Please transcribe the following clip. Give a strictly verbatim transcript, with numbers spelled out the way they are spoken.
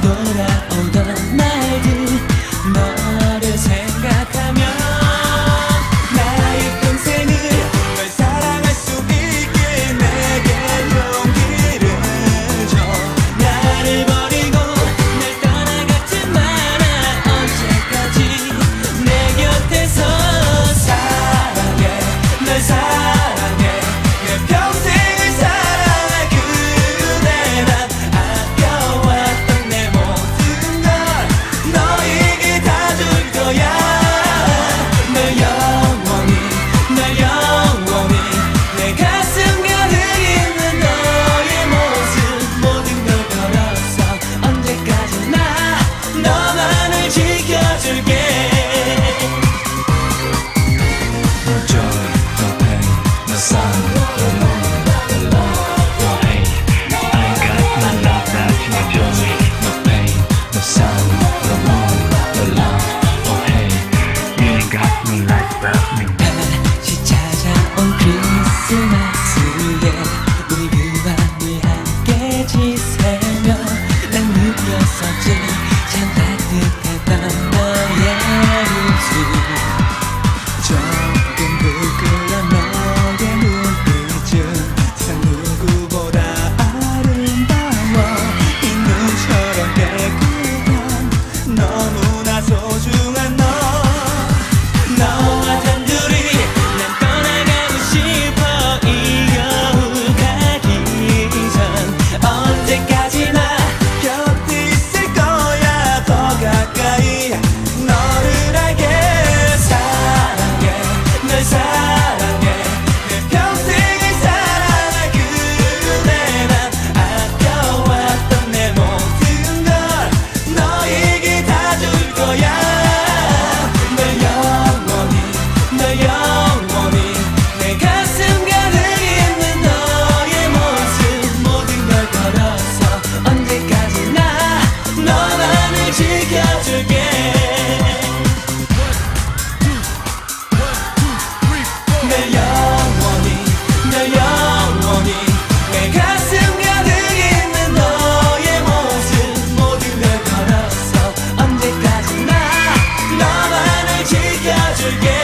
돌아오던 날들 너를 생각하며 나의 평생을 널 사랑할 수 있게 내게 용기를 줘. 나를 버리고 날 떠나가지 마라. 언제까지 내 곁에서 사랑해 널 사랑해 내 평생을 사랑할 그대. 난 아껴왔던 내 모든 걸 너에게 다 줄 거야. 널 영원히 널 영원히 내 가슴 가득 있는 너의 모습 모든 걸 걸어서 언제까지나 너만을 지켜줄게. No joy, no pain, no sun, no moon, no love, no hate. I ain't got no love without you. No joy, no pain, no sun, no moon, no love, no hate. You ain't got me like without me. 다시 찾아온 크리스마스에 우리 그 밤을 함께 지새며 난 느꼈었지 참 따뜻했던 너의 웃음. 조금 부끄러운 너의 눈빛은 세상 누구보다 아름다워. 이 눈처럼 깨끗한 너무나 소중한 너. 너와 단둘이 난 떠나가고 싶어. 이 겨울 가기 전 언제까지나 곁에 있을 거야. 더 가까이 너를 알게. 사랑해 널 사랑해 내 평생을 사랑할 그대. 난 아껴왔던 내 모든 걸 너에게 다 줄 거야. 널 영원히 널 영원히 내 가슴 가득 있는 너의 모습 모든 걸 걸어서 언제까지나 너만을 지켜줄게. 널 영원히 널 영원히 내 가슴 가득 있는 너의 모습 모든 걸 걸어서 언제까지나 너만을 지켜줄게.